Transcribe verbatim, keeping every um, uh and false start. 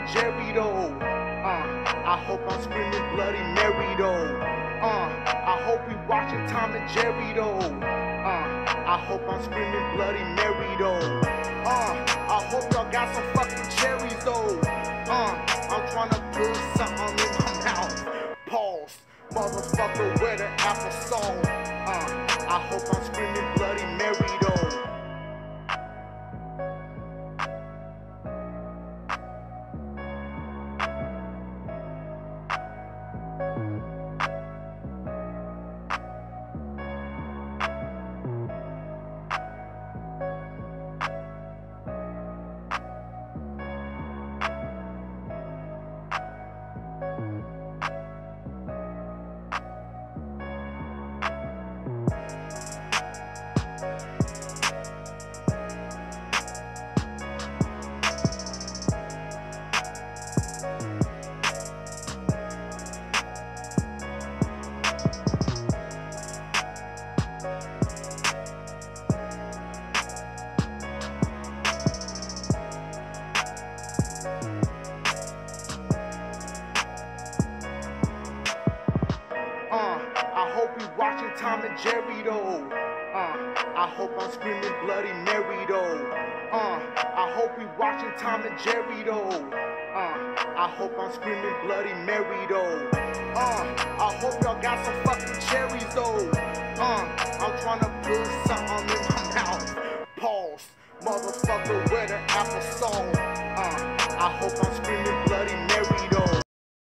and Jerry though. Uh, I hope I'm screaming Bloody Mary though. Uh, I hope we watching Tom and Jerry though. Uh, I hope I'm screaming Bloody Mary though. Uh, I hope y'all got some fucking cherries though. Uh, I'm tryna put something in my mouth. Pause, motherfucker, where the applesauce? Uh, I hope I'm screaming Bloody Mary though. Uh, I hope we watching Tom and Jerry though. Uh, I hope I'm screaming Bloody Mary though. Uh, I hope we watching Tom and Jerry though. Uh, I hope I'm screaming Bloody Mary though. Uh, I hope y'all got some fucking cherries though. Uh, I'm tryna put something in my mouth. Pause, motherfucker, where the applesauce? Uh, I hope I'm screaming Bloody Mary.